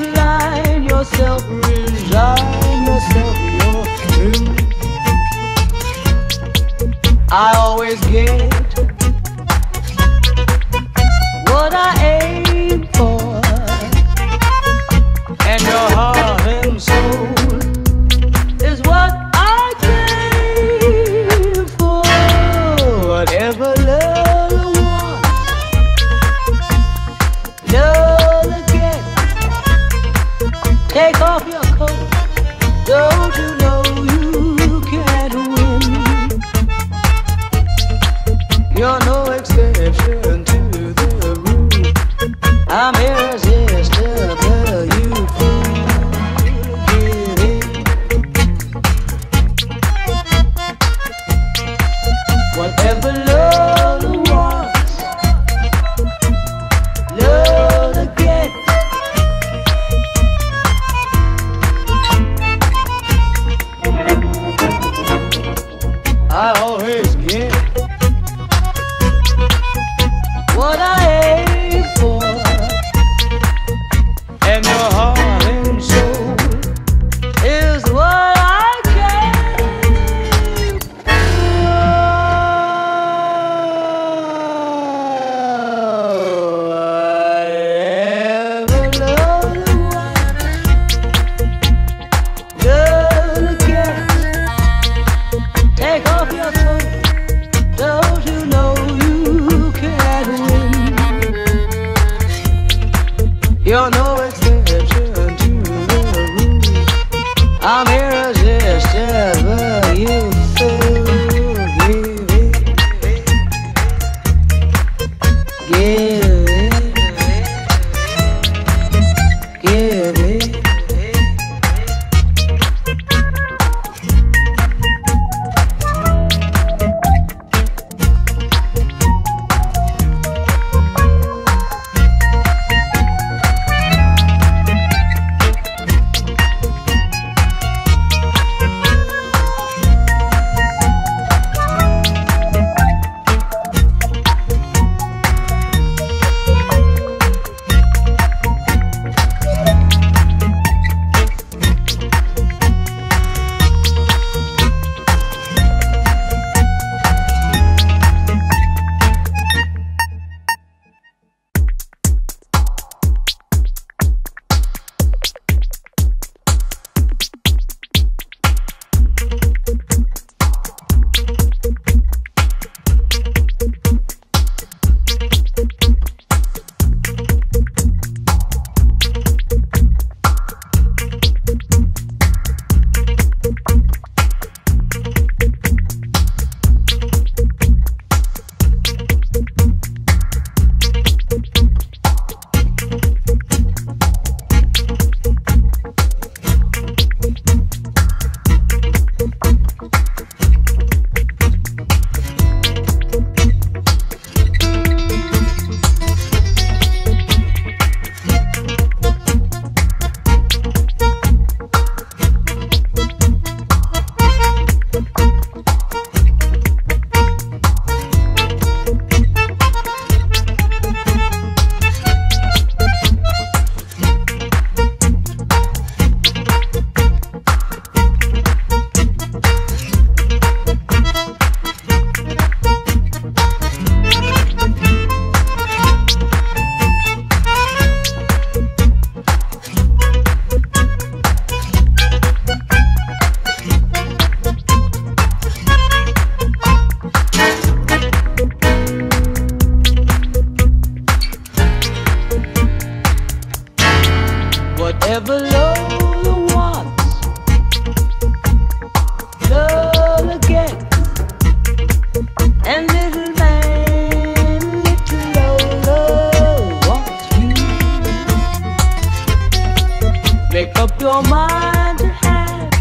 Realign yourself, resign yourself, you're through. I always get what I aim for, and your heart and soul is what I came for. Whatever love wants, love again. Take off your coat, don't you know you can't win? You're no exception to the rule. I'm irresistible, you fool. Get in. Whatever love wants, love again. I always get what I aim for, and your heart and soul is what I came for. Whatever love wants, love again. Take off your coat, don't you know you can't win? You're no exception to the rule. I'm irresistible, you fool. Give it, give it, give it. Whatever love wants, love again. And little man, little love wants you. Make up your mind to have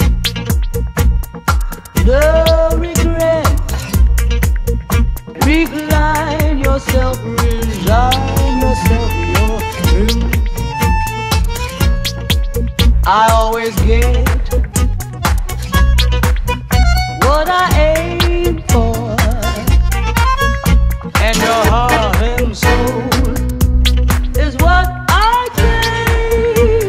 no regrets. Recline yourself, resign yourself, you're through. I always get what I aim for, and your heart and soul is what I came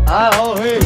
I always